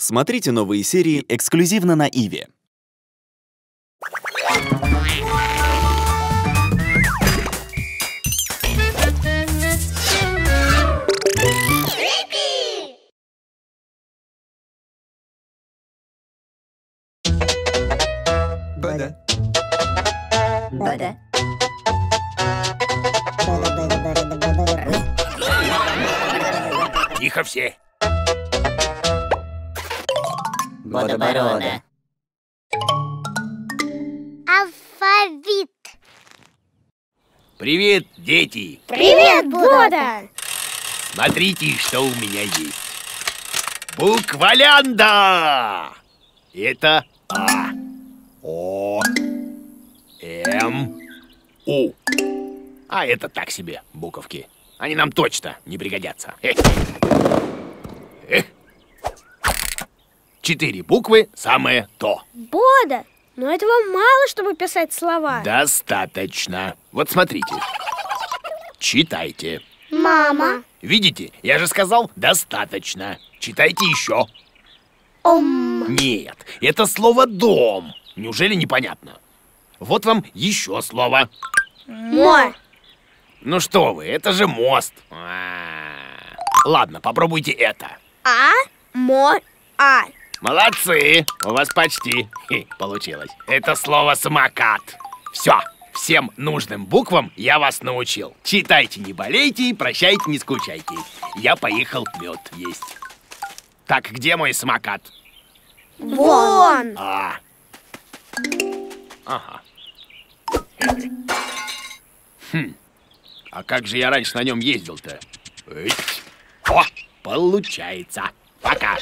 Смотрите новые серии эксклюзивно на Иве. Бода. Бода. Тихо все. Бода-борода. Алфавит. Привет, дети. Привет, Бода! Смотрите, что у меня есть. Буквалянда. Это А, О, М, У. А это так себе буковки. Они нам точно не пригодятся. 4 буквы – самое то. Бода, но этого мало, чтобы писать слова. Достаточно. Вот смотрите. Читайте. Мама. Видите? Я же сказал, достаточно. Читайте еще. Нет, это слово «дом». Неужели непонятно? Вот вам еще слово. Мо. Ну что вы, это же мост. Ладно, попробуйте это. А. Молодцы, у вас почти получилось. Это слово «самокат». Все, всем нужным буквам я вас научил. Читайте, не болейте, прощайте, не скучайте. Я поехал мед есть. Так, где мой самокат? Вон. Ага. А как же я раньше на нем ездил-то? О, получается. Пока.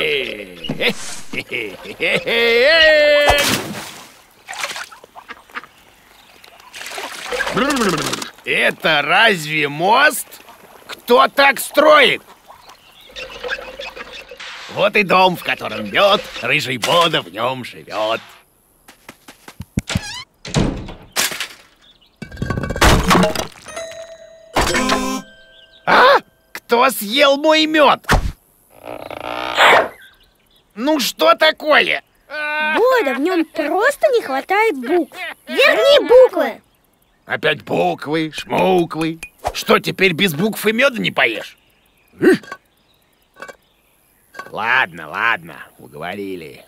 Это разве мост? Кто так строит? Вот и дом, в котором мед, рыжий Бода в нем живет. А? Кто съел мой мед? Ну что такое? Бода, в нем просто не хватает букв. Верни буквы. Опять буквы, шмуквы. Что, теперь без букв и меда не поешь? Ладно, уговорили.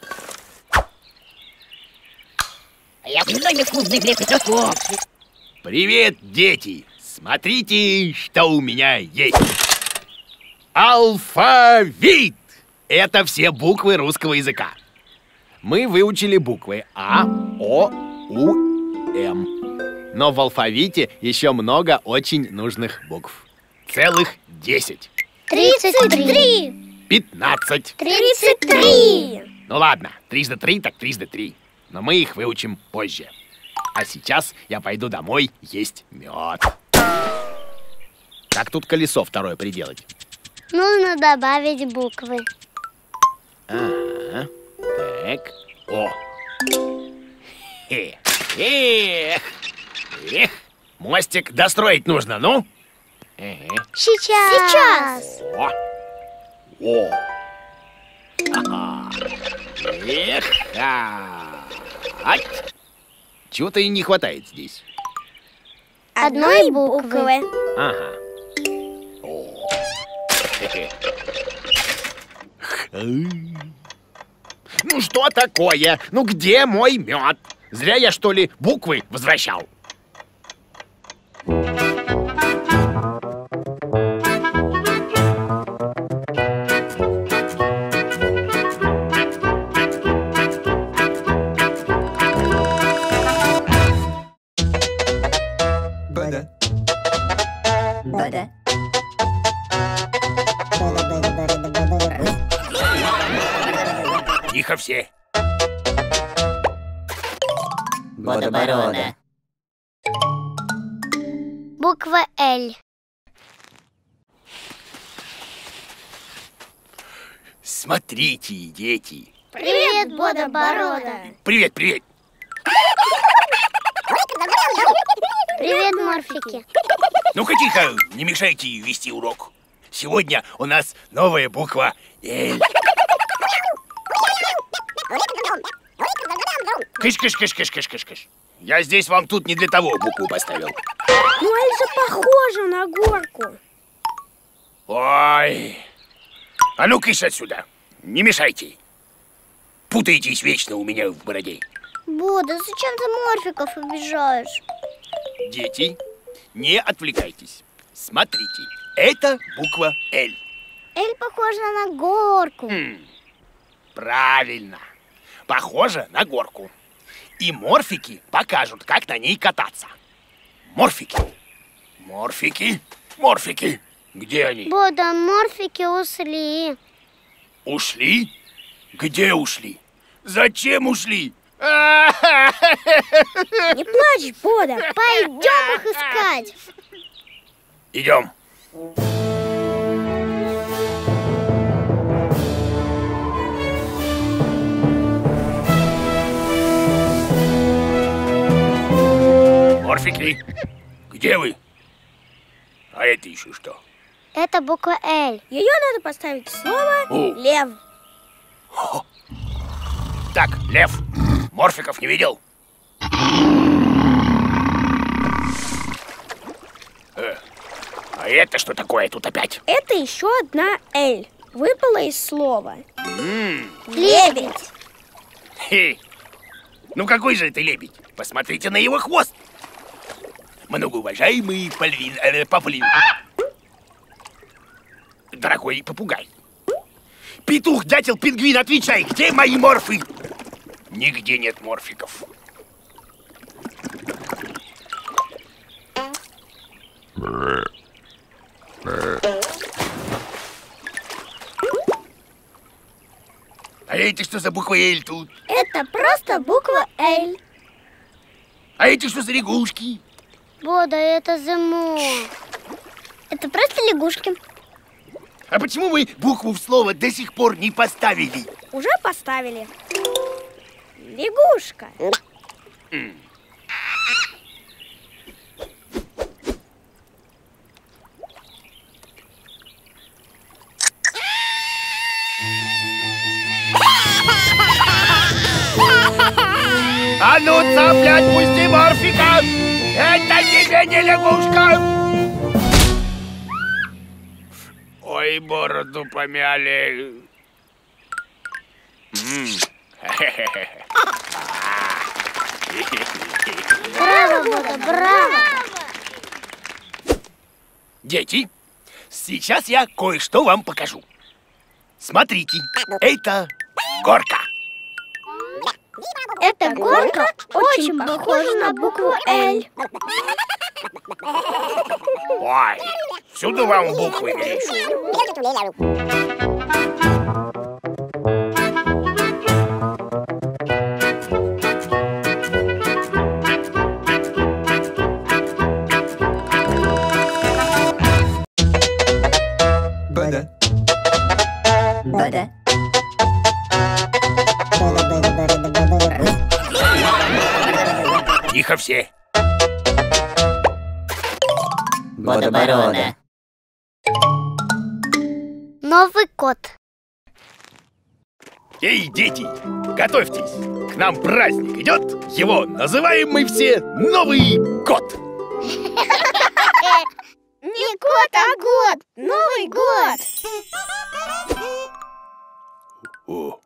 Я не вкусный хлеб и пирожков. Привет, дети! Смотрите, что у меня есть. Алфавит! Это все буквы русского языка. Мы выучили буквы А, О, У, М. Но в алфавите еще много очень нужных букв. Целых 10. 33. 15. 33. Ну ладно, 3 за 3 так 3 за 3. Но мы их выучим позже. А сейчас я пойду домой есть мед. Как тут колесо второе приделать? Нужно добавить буквы. Ага. Так. О. Эх. Мостик достроить нужно, ну? Сейчас. О. Ага. Эх. Чего-то и не хватает здесь. Одной буквы. Ага. Ну что такое? Ну где мой мед? Зря я, что ли, буквы возвращал. Бода. Бода. Тихо все. Бода-борода. Буква Л. Смотрите, дети. Привет, Бода-борода. Привет. Привет, морфики. Ну-ка тихо, не мешайте вести урок. Сегодня у нас новая буква Л. Кыш-кыш-кыш-кыш-кыш-кыш. Я здесь вам тут не для того букву поставил. Ну, Эль же похожа на горку. Ой. А ну, кыш отсюда. Не мешайте. Путаетесь вечно у меня в бороде. Бода, зачем ты морфиков обижаешь? Дети, не отвлекайтесь. Смотрите, это буква «Л». Эль похожа на горку. Правильно. Похоже на горку. И морфики покажут, как на ней кататься. Морфики. Морфики. Морфики. Где они? Бода, морфики ушли. Ушли? Где ушли? Зачем ушли? Не плачь, Бода. Пойдем их искать. Идем. Морфики, где вы? А это еще что? Это буква Л. Ее надо поставить слово О. лев. Так, лев, морфиков не видел? А это что такое тут опять? Это еще одна Эль. Выпала из слова. Лебедь. Хе. Ну какой же это лебедь? Посмотрите на его хвост. Многоуважаемый павлин. Дорогой попугай. Петух, дятел, пингвин, отвечай, где мои морфы? Нигде нет морфиков. А эти что за буква «Л» тут? Это просто буква Л. А эти что за лягушки? Бода, это зимо. Это просто лягушки. А почему мы букву в слово до сих пор не поставили? Уже поставили. Лягушка. А ну, цаплять, пусти морфика! Это тебе не лягушка! Ой, бороду помяли. Браво, Бода, браво. Дети, сейчас я кое-что вам покажу. Смотрите, это горка. Эта горка очень похожа на букву Л. Ой, всюду вам буквы мешают. Бода. Бода. Тихо все. Бода-борода. Новый кот. Эй, дети, готовьтесь. К нам праздник идет. Его называем мы все Новый год. Не кот, а год. Новый год. О.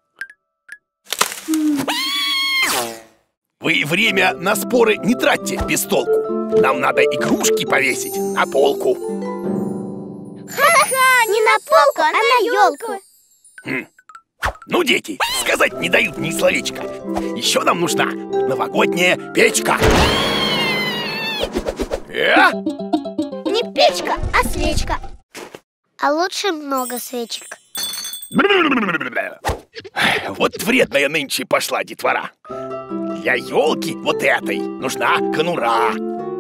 Вы время на споры не тратьте без толку. Нам надо игрушки повесить на полку. Ха-ха, не на полку, а на елку. Ну, дети, сказать не дают ни словечка. Еще нам нужна новогодняя печка. Не печка, а свечка. А лучше много свечек. Вот вредная нынче пошла детвора. Для елки вот этой нужна конура.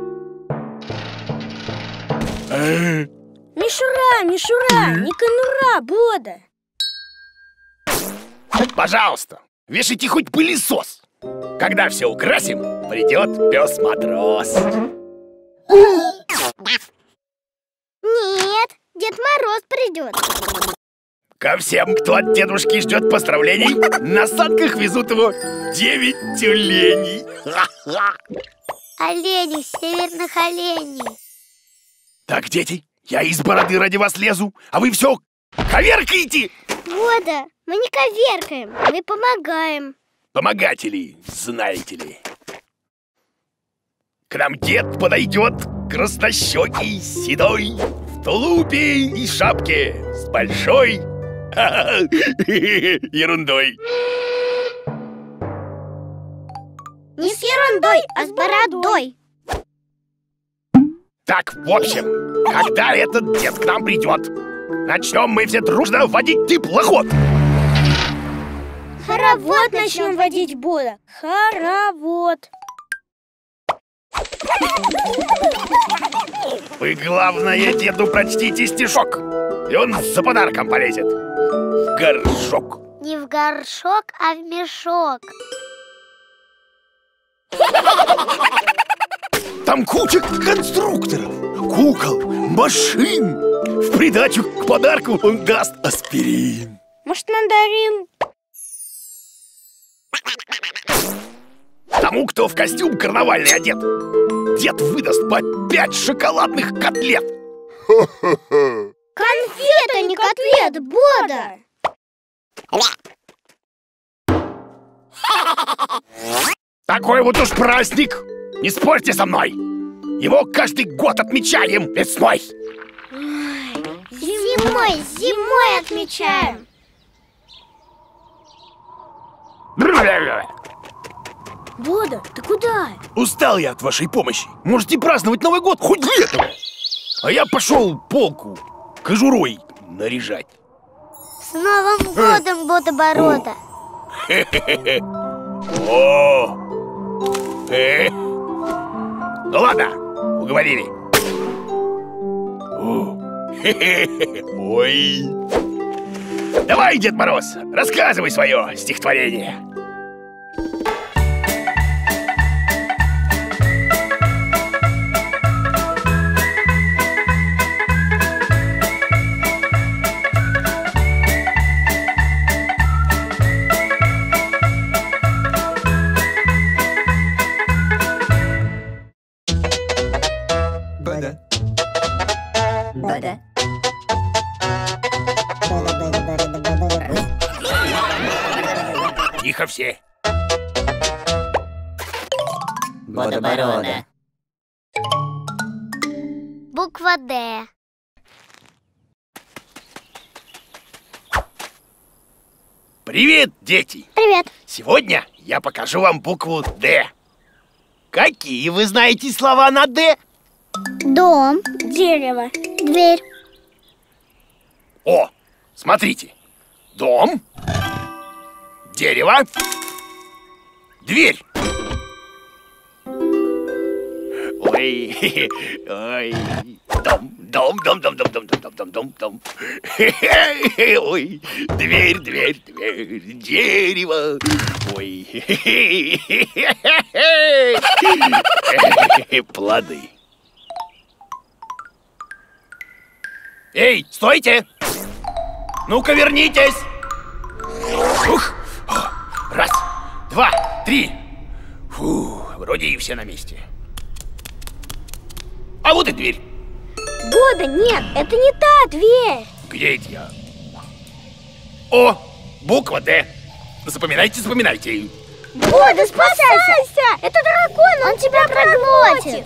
Мишура, Мишура, не конура, Бода. Пожалуйста, вешайте хоть пылесос. Когда все украсим, придет пес-матрос. Нет, Дед Мороз придет. ко всем, кто от дедушки ждет поздравлений, на санках везут его 9 тюленей. Оленей, северных оленей. Так, дети, я из бороды ради вас лезу, а вы все коверкаете. Бода, мы не коверкаем, мы помогаем. Помогатели, знаете ли. К нам дед подойдет, краснощекий, седой, в тулупе и шапке с большой ерундой. Не с ерундой, а с бородой. Так, в общем, когда этот дед к нам придет, начнем мы все дружно водить теплоход. Хоровод начнем водить, Бода. Хоровод. Вы, главное, деду прочтите стишок, и он за подарком полезет в горшок. Не в горшок, а в мешок. Там куча конструкторов, кукол, машин. В придачу к подарку он даст аспирин. Может, мандарин? Тому, кто в костюм карнавальный одет, дед выдаст по 5 шоколадных котлет. Конфета, не котлет, Бода. Такой вот уж праздник. Не спорьте со мной. Его каждый год отмечаем весной. Зимой отмечаем. Бода, ты куда? Устал я от вашей помощи. Можете праздновать Новый год хоть летом. А я пошел полку кожурой наряжать. С Новым годом, Бода-борода. О! Ну ладно, уговорили. Ой. Давай, Дед Мороз, рассказывай свое стихотворение. Бода. Бода. Тихо все. Бода-борода. Буква Д. Привет, дети! Привет. Сегодня я покажу вам букву «Д». Какие вы знаете слова на «Д»? Дом. Дерево. Дверь. О, смотрите. Дом, дерево, дверь. Ой, ой, дом. Ой, дверь, дерево. Ой, плоды. Эй, стойте! Ну-ка, вернитесь! Ух! Раз, два, три. Фу, вроде и все на месте. А вот и дверь. Бода, нет, это не та дверь. Где это я? О, буква «Д». Запоминайте. Бода, спасайся! Это дракон, он тебя проглотит.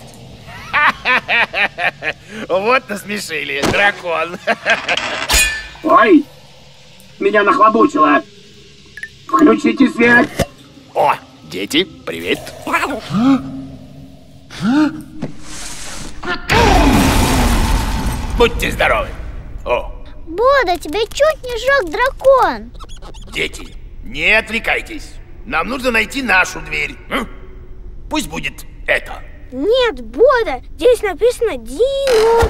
Вот насмешили, дракон. Ой, меня нахлобучило. Включите свет. О, дети, привет. Будьте здоровы. О, Бода, тебя чуть не сжег дракон. дети, не отвлекайтесь. Нам нужно найти нашу дверь. Пусть будет это. Нет, Бода, здесь написано Дино.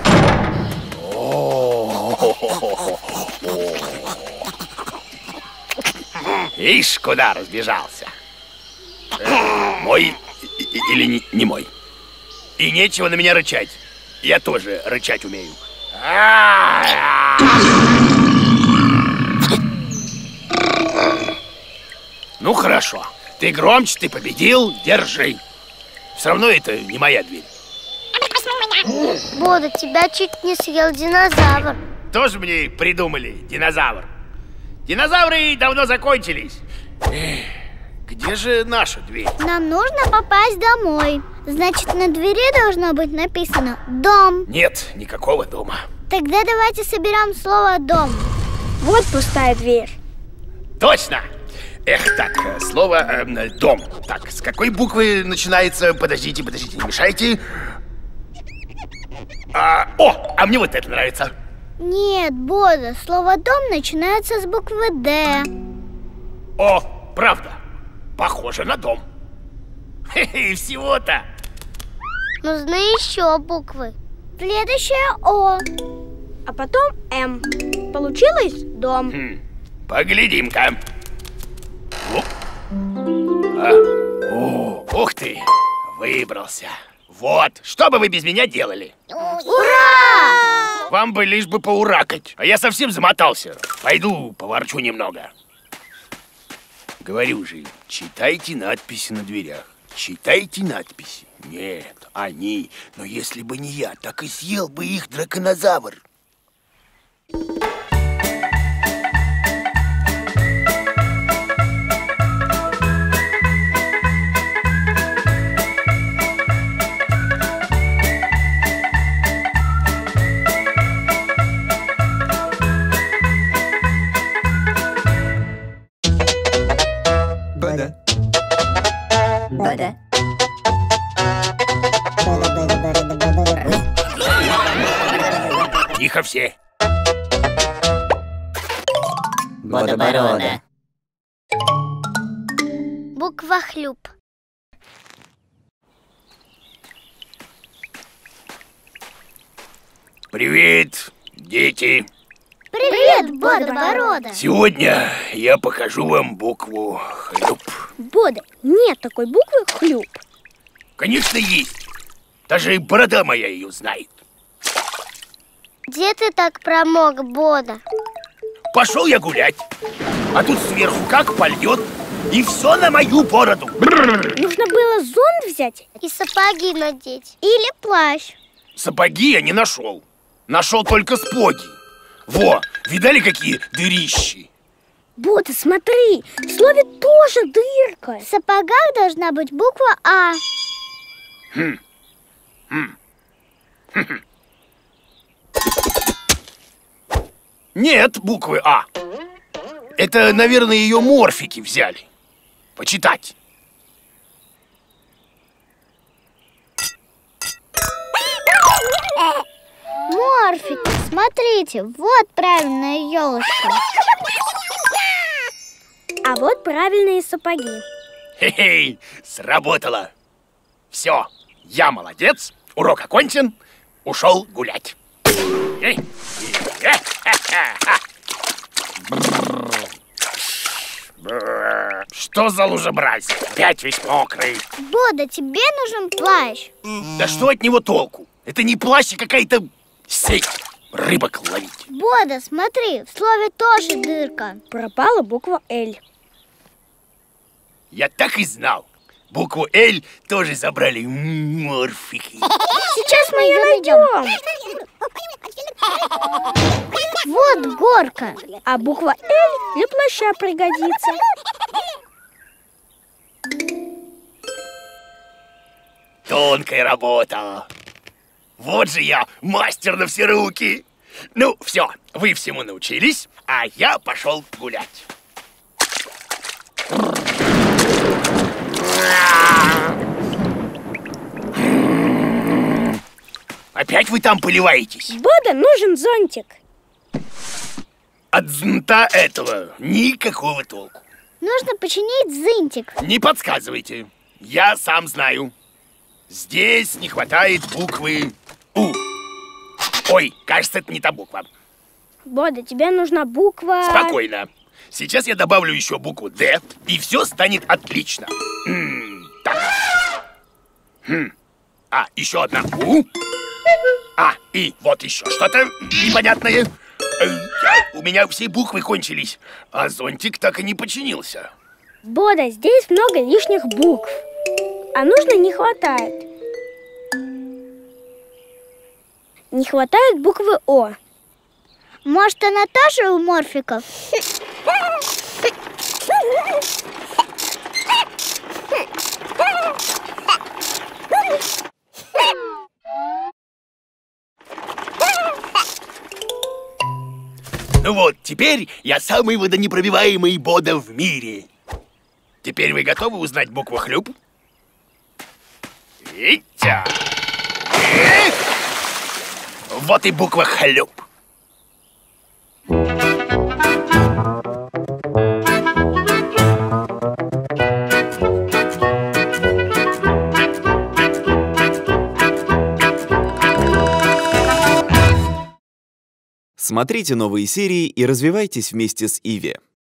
Ишь, куда разбежался. Мой или не мой. И нечего на меня рычать. Я тоже рычать умею. Ну хорошо. Ты громче, ты победил, держи. Все равно это не моя дверь. Бода, тебя чуть не съел динозавр. Тоже мне придумали динозавр. Динозавры давно закончились. Где же наша дверь? Нам нужно попасть домой. Значит, на двери должно быть написано «Дом». Нет никакого дома. Тогда давайте соберем слово «дом». Вот пустая дверь. Точно! Эх, так, слово «дом». Так, с какой буквы начинается? Подождите, не мешайте. А мне вот это нравится. Нет, Бода, слово «дом» начинается с буквы «Д». О, правда. Похоже на дом. Хе-хе, всего-то. Нужны еще буквы. Следующее «О». А потом «М». Получилось «дом». Поглядим-ка. Ух ты, выбрался. Вот, что бы вы без меня делали? Ура! Вам бы лишь бы поуракать. А я совсем замотался. Пойду поворчу немного. Говорю же, читайте надписи на дверях. Читайте надписи. Нет, они. Но если бы не я, так и съел бы их драконозавр. Бада. Бада. Тихо все. Бода-борода. Буква «Хлюп». Привет, дети. Привет, Бода-борода. Сегодня я покажу вам букву «Хлюп». Бода, нет такой буквы «Хлюп». Конечно, есть. Даже борода моя ее знает. Где ты так промок, Бода? Пошел я гулять, а тут сверху как польет, и все на мою бороду. Нужно было зонт взять И сапоги надеть. или плащ. Сапоги я не нашел. Нашел только споги. Во, видали, какие дырищи? Бода, смотри, в слове тоже дырка. В сапогах должна быть буква «А». Нет буквы «А». Это, наверное, ее морфики взяли. Почитать. Морфик, смотрите, вот правильная елочка. А вот правильные сапоги. Хе-хей, сработало. Все, я молодец, урок окончен, ушел гулять. Что за лужебразие? Опять весь мокрый. Бода, тебе нужен плащ. Да что от него толку? Это не плащ, а какая-то сеть. Рыбок ловить. Бода, смотри, в слове тоже дырка. Пропала буква «Л». Я так и знал. Букву «Л» тоже забрали морфики. Сейчас мы ее найдем. Вот горка. А буква «Л» для плаща пригодится. Тонкая работа. Вот же я, мастер на все руки. Ну, все, вы всему научились, а я пошел гулять. Опять вы там поливаетесь? Бода, нужен зонтик. От зонта этого никакого толку. Нужно починить зонтик. Не подсказывайте, я сам знаю. Здесь не хватает буквы «У». Ой, кажется, это не та буква. Бода, тебе нужна буква... Спокойно. Сейчас я добавлю еще букву «Д», и все станет отлично. Так. А, еще одна «У». А, и вот еще что-то непонятное. У меня все буквы кончились, а зонтик так и не починился. Бода, здесь много лишних букв, а нужно не хватает. Не хватает буквы О. Может, она тоже у морфиков? Ну вот, теперь я самый водонепробиваемый Бода в мире. Теперь вы готовы узнать букву хлюп? Витя! Вот и буква хлюп. Смотрите новые серии и развивайтесь вместе с Иви.